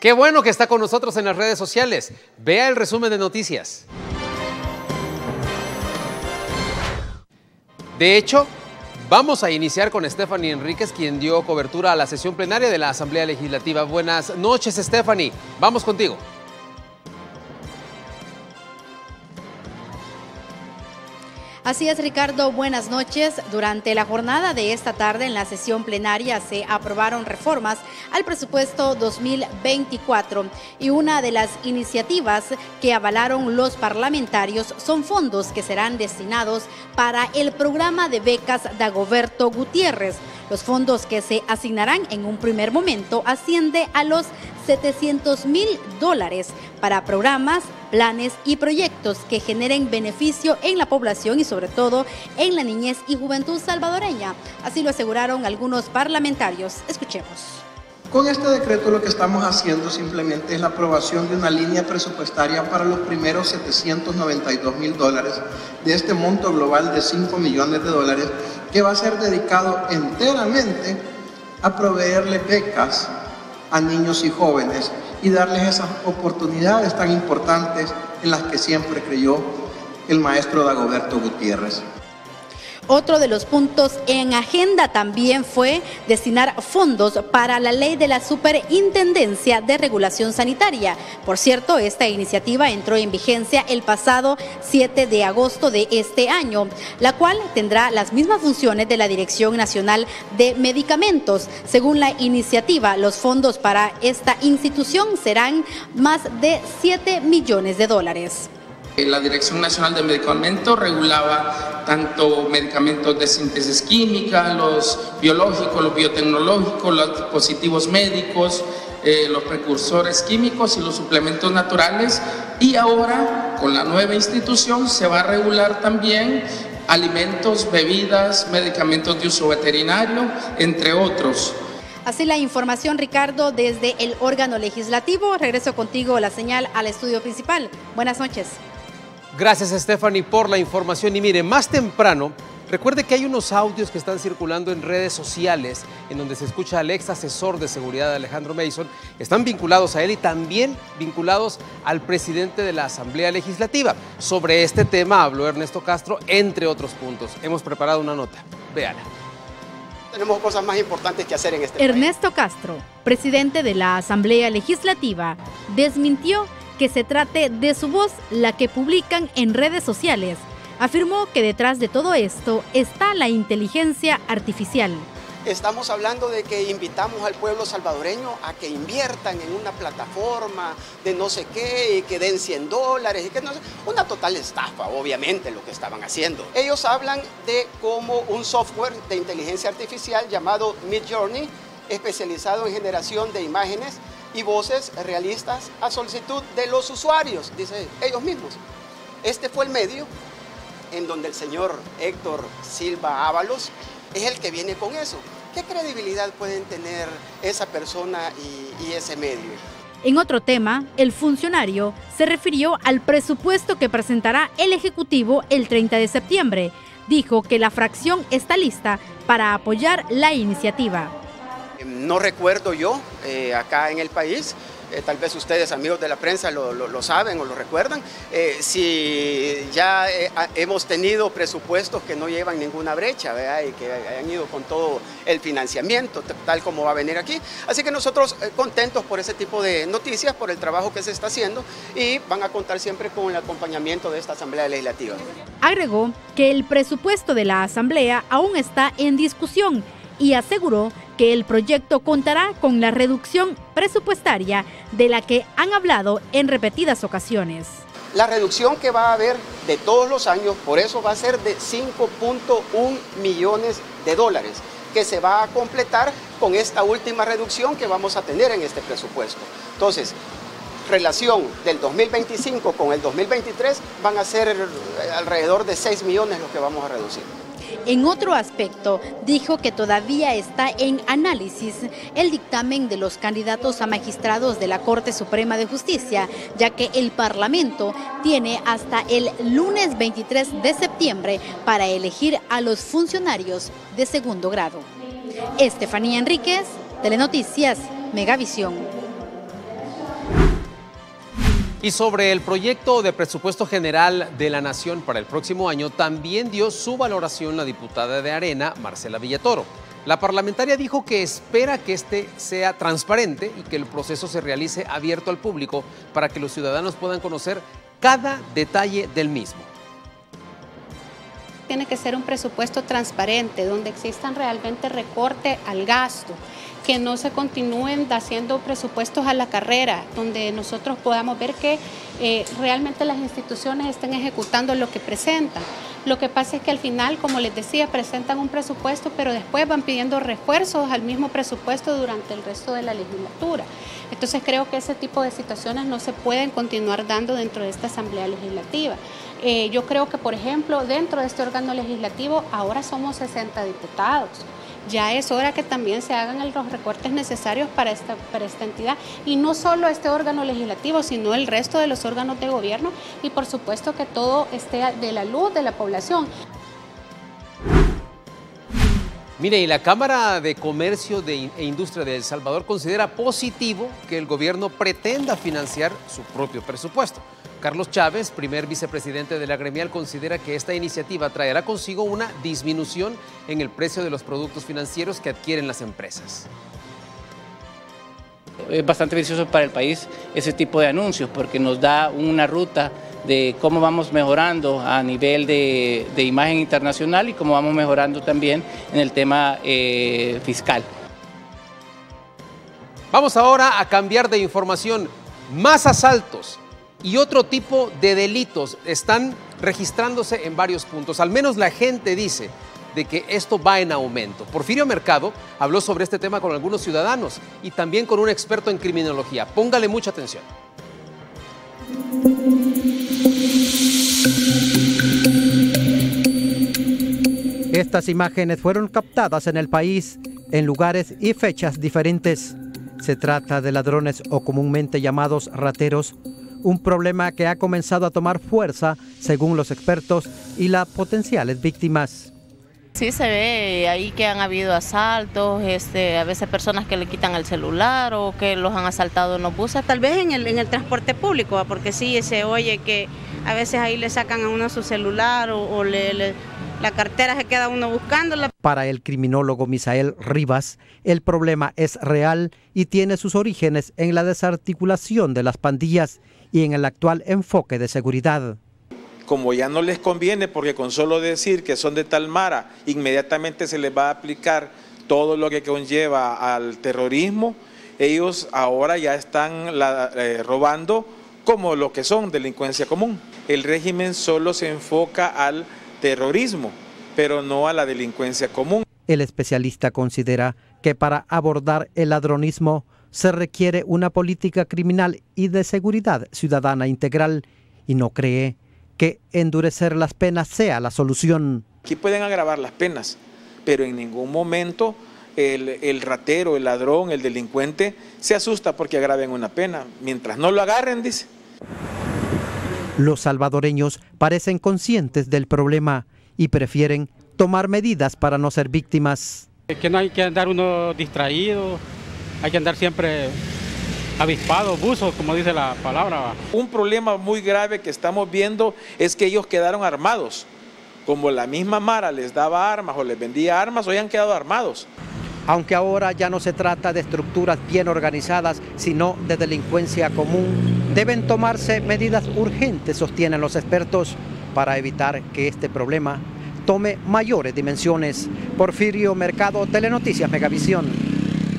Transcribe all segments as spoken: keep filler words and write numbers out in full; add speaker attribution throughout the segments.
Speaker 1: Qué bueno que está con nosotros en las redes sociales. Vea el resumen de noticias. De hecho, vamos a iniciar con Stephanie Enríquez, quien dio cobertura a la sesión plenaria de la Asamblea Legislativa. Buenas noches, Stephanie. Vamos contigo.
Speaker 2: Así es, Ricardo, buenas noches. Durante la jornada de esta tarde en la sesión plenaria se aprobaron reformas al presupuesto dos mil veinticuatro y una de las iniciativas que avalaron los parlamentarios son fondos que serán destinados para el programa de becas Dagoberto Gutiérrez. Los fondos que se asignarán en un primer momento asciende a los setecientos mil dólares para programas, planes y proyectos que generen beneficio en la población y sobre todo en la niñez y juventud salvadoreña. Así lo aseguraron algunos parlamentarios. Escuchemos.
Speaker 3: Con este decreto lo que estamos haciendo simplemente es la aprobación de una línea presupuestaria para los primeros setecientos noventa y dos mil dólares de este monto global de cinco millones de dólares que va a ser dedicado enteramente a proveerle becas a niños y jóvenes y darles esas oportunidades tan importantes en las que siempre creyó el maestro Dagoberto Gutiérrez.
Speaker 2: Otro de los puntos en agenda también fue destinar fondos para la ley de la Superintendencia de Regulación Sanitaria. Por cierto, esta iniciativa entró en vigencia el pasado siete de agosto de este año, la cual tendrá las mismas funciones de la Dirección Nacional de Medicamentos. Según la iniciativa, los fondos para esta institución serán más de siete millones de dólares.
Speaker 4: La Dirección Nacional de Medicamentos regulaba tanto medicamentos de síntesis química, los biológicos, los biotecnológicos, los dispositivos médicos, eh, los precursores químicos y los suplementos naturales. Y ahora, con la nueva institución, se va a regular también alimentos, bebidas, medicamentos de uso veterinario, entre otros.
Speaker 2: Así la información, Ricardo, desde el órgano legislativo. Regreso contigo la señal al estudio principal. Buenas noches.
Speaker 1: Gracias, Stephanie, por la información. Y mire, más temprano, recuerde que hay unos audios que están circulando en redes sociales en donde se escucha al ex asesor de seguridad de Alejandro Mason. Están vinculados a él y también vinculados al presidente de la Asamblea Legislativa. Sobre este tema habló Ernesto Castro, entre otros puntos. Hemos preparado una nota. Véala.
Speaker 5: Tenemos cosas más importantes que hacer en este
Speaker 2: Ernesto país. Castro, presidente de la Asamblea Legislativa, desmintió que se trate de su voz la que publican en redes sociales. Afirmó que detrás de todo esto está la inteligencia artificial.
Speaker 5: Estamos hablando de que invitamos al pueblo salvadoreño a que inviertan en una plataforma de no sé qué y que den cien dólares y que no sé, una total estafa, obviamente, lo que estaban haciendo. Ellos hablan de cómo un software de inteligencia artificial llamado Midjourney, especializado en generación de imágenes y voces realistas a solicitud de los usuarios, dice ellos mismos. Este fue el medio en donde el señor Héctor Silva Ábalos es el que viene con eso. ¿Qué credibilidad pueden tener esa persona y, y ese medio?
Speaker 2: En otro tema, el funcionario se refirió al presupuesto que presentará el Ejecutivo el treinta de septiembre. Dijo que la fracción está lista para apoyar la iniciativa.
Speaker 5: No recuerdo yo, eh, acá en el país, eh, tal vez ustedes, amigos de la prensa, lo, lo, lo saben o lo recuerdan, eh, si ya eh, hemos tenido presupuestos que no llevan ninguna brecha, ¿verdad? Y que han ido con todo el financiamiento, tal como va a venir aquí. Así que nosotros eh, contentos por ese tipo de noticias, por el trabajo que se está haciendo y van a contar siempre con el acompañamiento de esta Asamblea Legislativa.
Speaker 2: Agregó que el presupuesto de la Asamblea aún está en discusión y aseguró que el proyecto contará con la reducción presupuestaria de la que han hablado en repetidas ocasiones.
Speaker 5: La reducción que va a haber de todos los años, por eso va a ser de cinco punto uno millones de dólares, que se va a completar con esta última reducción que vamos a tener en este presupuesto. Entonces, relación del dos mil veinticinco con el dos mil veintitrés van a ser alrededor de seis millones los que vamos a reducir.
Speaker 2: En otro aspecto, dijo que todavía está en análisis el dictamen de los candidatos a magistrados de la Corte Suprema de Justicia, ya que el Parlamento tiene hasta el lunes veintitrés de septiembre para elegir a los funcionarios de segundo grado. Estefanía Enríquez, Telenoticias, Megavisión.
Speaker 1: Y sobre el proyecto de presupuesto general de la Nación para el próximo año, también dio su valoración la diputada de Arena, Marcela Villatoro. La parlamentaria dijo que espera que este sea transparente y que el proceso se realice abierto al público para que los ciudadanos puedan conocer cada detalle del mismo.
Speaker 6: Tiene que ser un presupuesto transparente, donde existan realmente recorte al gasto, que no se continúen haciendo presupuestos a la carrera, donde nosotros podamos ver que eh, realmente las instituciones estén ejecutando lo que presentan. Lo que pasa es que al final, como les decía, presentan un presupuesto, pero después van pidiendo refuerzos al mismo presupuesto durante el resto de la legislatura. Entonces creo que ese tipo de situaciones no se pueden continuar dando dentro de esta Asamblea Legislativa. Eh, yo creo que, por ejemplo, dentro de este órgano legislativo ahora somos sesenta diputados. Ya es hora que también se hagan los recortes necesarios para esta, para esta entidad, y no solo este órgano legislativo, sino el resto de los órganos de gobierno, y por supuesto que todo esté de la luz de la población.
Speaker 1: Mire, y la Cámara de Comercio de e Industria de El Salvador considera positivo que el gobierno pretenda financiar su propio presupuesto. Carlos Chávez, primer vicepresidente de la gremial, considera que esta iniciativa traerá consigo una disminución en el precio de los productos financieros que adquieren las empresas.
Speaker 7: Es bastante beneficioso para el país ese tipo de anuncios porque nos da una ruta de cómo vamos mejorando a nivel de, de imagen internacional y cómo vamos mejorando también en el tema eh, fiscal.
Speaker 1: Vamos ahora a cambiar de información. Más asaltos y otro tipo de delitos están registrándose en varios puntos. Al menos la gente dice de que esto va en aumento. Porfirio Mercado habló sobre este tema con algunos ciudadanos y también con un experto en criminología. Póngale mucha atención.
Speaker 8: Estas imágenes fueron captadas en el país en lugares y fechas diferentes. Se trata de ladrones o comúnmente llamados rateros, un problema que ha comenzado a tomar fuerza según los expertos y las potenciales víctimas.
Speaker 9: Sí se ve ahí que han habido asaltos, este, a veces personas que le quitan el celular o que los han asaltado en los buses.
Speaker 10: Tal vez en el, en el transporte público, porque sí se oye que a veces ahí le sacan a uno su celular o, o le, le, la cartera se queda uno buscándola.
Speaker 8: Para el criminólogo Misael Rivas, el problema es real y tiene sus orígenes en la desarticulación de las pandillas y en el actual enfoque de seguridad.
Speaker 11: Como ya no les conviene, porque con solo decir que son de tal mara, inmediatamente se les va a aplicar todo lo que conlleva al terrorismo, ellos ahora ya están la, eh, robando como lo que son delincuencia común. El régimen solo se enfoca al terrorismo, pero no a la delincuencia común.
Speaker 8: El especialista considera que para abordar el ladronismo se requiere una política criminal y de seguridad ciudadana integral y no cree que endurecer las penas sea la solución.
Speaker 11: Aquí pueden agravar las penas, pero en ningún momento el, el ratero, el ladrón, el delincuente se asusta porque agraven una pena. Mientras no lo agarren, dice.
Speaker 8: Los salvadoreños parecen conscientes del problema y prefieren tomar medidas para no ser víctimas.
Speaker 12: Que no hay que andar uno distraído, hay que andar siempre avispado, buzo, como dice la palabra.
Speaker 11: Un problema muy grave que estamos viendo es que ellos quedaron armados. Como la misma mara les daba armas o les vendía armas, hoy han quedado armados.
Speaker 8: Aunque ahora ya no se trata de estructuras bien organizadas, sino de delincuencia común, deben tomarse medidas urgentes, sostienen los expertos, para evitar que este problema tome mayores dimensiones. Porfirio Mercado, Telenoticias Megavisión.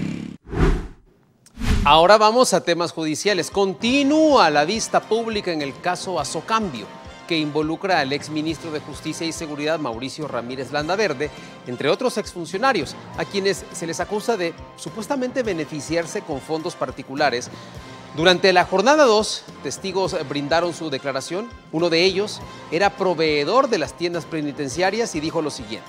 Speaker 1: Ahora vamos a temas judiciales. Continúa la vista pública en el caso Azocambio, que involucra al exministro de Justicia y Seguridad Mauricio Ramírez Landaverde, entre otros exfuncionarios, a quienes se les acusa de supuestamente beneficiarse con fondos particulares. Durante la jornada dos, testigos brindaron su declaración. Uno de ellos era proveedor de las tiendas penitenciarias y dijo lo siguiente.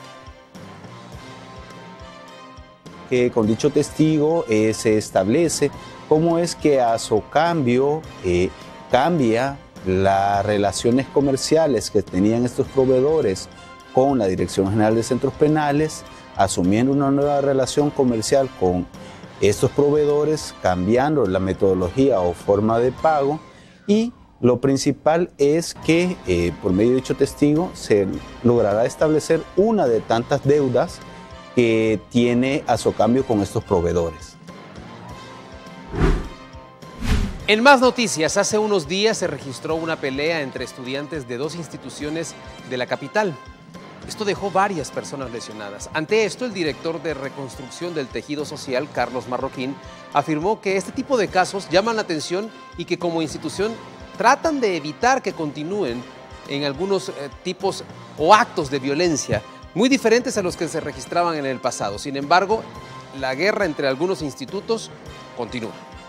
Speaker 13: Que con dicho testigo eh, se establece cómo es que Azocambio eh, cambia las relaciones comerciales que tenían estos proveedores con la Dirección General de Centros Penales, asumiendo una nueva relación comercial con estos proveedores, cambiando la metodología o forma de pago y Lo principal es que eh, por medio de dicho testigo se logrará establecer una de tantas deudas que tiene Asocambio con estos proveedores.
Speaker 1: En más noticias, hace unos días se registró una pelea entre estudiantes de dos instituciones de la capital. Esto dejó varias personas lesionadas. Ante esto, el director de Reconstrucción del Tejido Social, Carlos Marroquín, afirmó que este tipo de casos llaman la atención y que como institución tratan de evitar que continúen en algunos eh, tipos o actos de violencia muy diferentes a los que se registraban en el pasado. Sin embargo, la guerra entre algunos institutos continúa.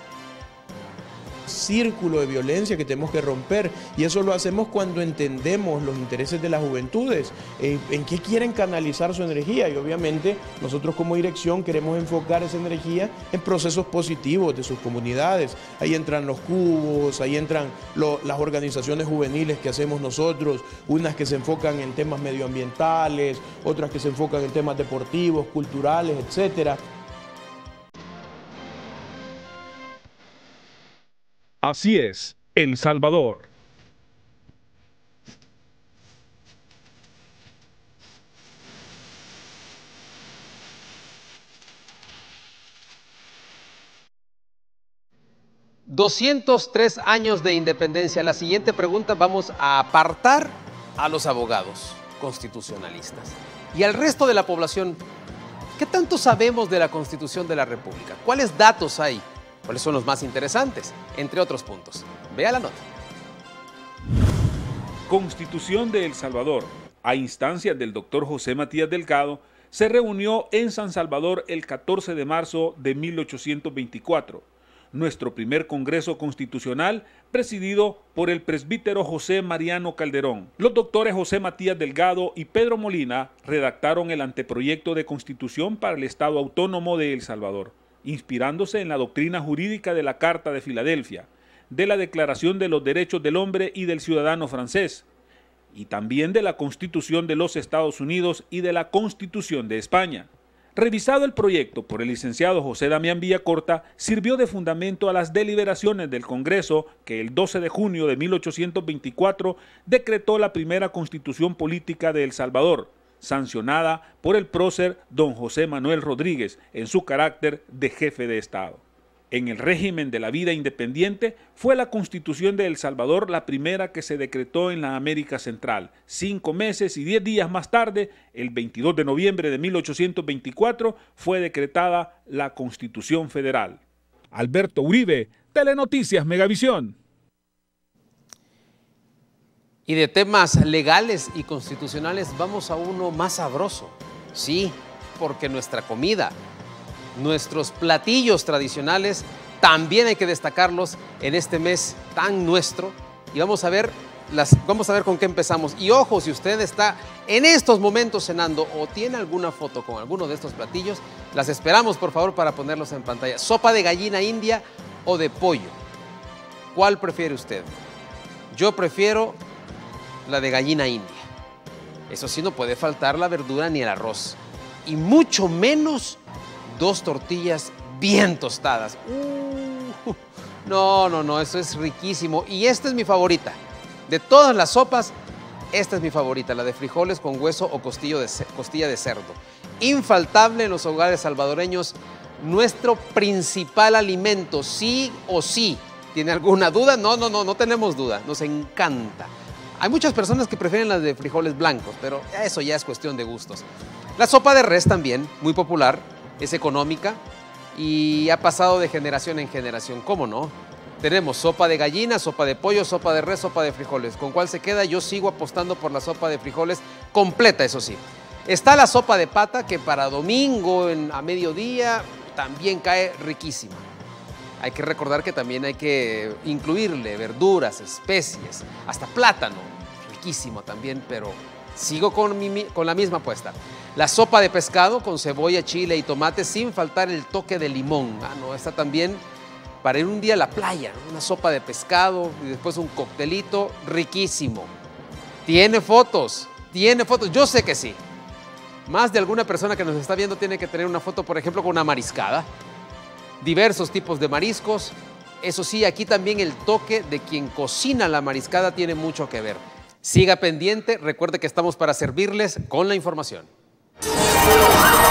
Speaker 14: Círculo de violencia que tenemos que romper, y eso lo hacemos cuando entendemos los intereses de las juventudes, eh, en qué quieren canalizar su energía, y obviamente nosotros como dirección queremos enfocar esa energía en procesos positivos de sus comunidades. Ahí entran los cubos, ahí entran lo, las organizaciones juveniles que hacemos nosotros, unas que se enfocan en temas medioambientales, otras que se enfocan en temas deportivos, culturales, etcétera.
Speaker 15: Así es, El Salvador.
Speaker 1: doscientos tres años de independencia. La siguiente pregunta vamos a apartar a los abogados constitucionalistas y al resto de la población. ¿Qué tanto sabemos de la Constitución de la República? ¿Cuáles datos hay? ¿Cuáles son los más interesantes? Entre otros puntos. Vea la nota.
Speaker 15: Constitución de El Salvador, a instancias del doctor José Matías Delgado, se reunió en San Salvador el catorce de marzo de mil ochocientos veinticuatro. Nuestro primer Congreso Constitucional, presidido por el presbítero José Mariano Calderón. Los doctores José Matías Delgado y Pedro Molina redactaron el anteproyecto de Constitución para el Estado Autónomo de El Salvador, inspirándose en la doctrina jurídica de la Carta de Filadelfia, de la Declaración de los Derechos del Hombre y del Ciudadano francés, y también de la Constitución de los Estados Unidos y de la Constitución de España. Revisado el proyecto por el licenciado José Damián Villacorta, sirvió de fundamento a las deliberaciones del Congreso que el doce de junio de mil ochocientos veinticuatro decretó la primera Constitución Política de El Salvador, sancionada por el prócer don José Manuel Rodríguez en su carácter de jefe de Estado. En el régimen de la vida independiente fue la Constitución de El Salvador la primera que se decretó en la América Central. Cinco meses y diez días más tarde, el veintidós de noviembre de mil ochocientos veinticuatro, fue decretada la Constitución Federal. Alberto Uribe, Telenoticias Megavisión.
Speaker 1: Y de temas legales y constitucionales vamos a uno más sabroso. Sí, porque nuestra comida, nuestros platillos tradicionales, también hay que destacarlos en este mes tan nuestro. Y vamos a ver, las, vamos a ver con qué empezamos. Y ojo, si usted está en estos momentos cenando o tiene alguna foto con alguno de estos platillos, las esperamos por favor para ponerlos en pantalla. Sopa de gallina india o de pollo. ¿Cuál prefiere usted? Yo prefiero la de gallina india. Eso sí, no puede faltar la verdura ni el arroz. Y mucho menos dos tortillas bien tostadas. Uh, no, no, no, eso es riquísimo. Y esta es mi favorita. De todas las sopas, esta es mi favorita, la de frijoles con hueso o costillo de, costilla de cerdo. Infaltable en los hogares salvadoreños, nuestro principal alimento, sí o sí. ¿Tiene alguna duda? No, no, no, no tenemos duda. Nos encanta. Hay muchas personas que prefieren las de frijoles blancos, pero eso ya es cuestión de gustos. La sopa de res también, muy popular, es económica y ha pasado de generación en generación. ¿Cómo no? Tenemos sopa de gallina, sopa de pollo, sopa de res, sopa de frijoles. ¿Con cuál se queda? Yo sigo apostando por la sopa de frijoles completa, eso sí. Está la sopa de pata, que para domingo en, a mediodía también cae riquísima. Hay que recordar que también hay que incluirle verduras, especies, hasta plátano. Riquísimo también, pero sigo con, mi, con la misma apuesta. La sopa de pescado con cebolla, chile y tomate, sin faltar el toque de limón. Ah, no, esta también para ir un día a la playa, ¿no? Una sopa de pescado y después un coctelito riquísimo. ¿Tiene fotos? ¿Tiene fotos? Yo sé que sí. Más de alguna persona que nos está viendo tiene que tener una foto, por ejemplo, con una mariscada. Diversos tipos de mariscos, Eso sí, aquí también el toque de quien cocina la mariscada tiene mucho que ver. Siga pendiente, recuerde que estamos para servirles con la información.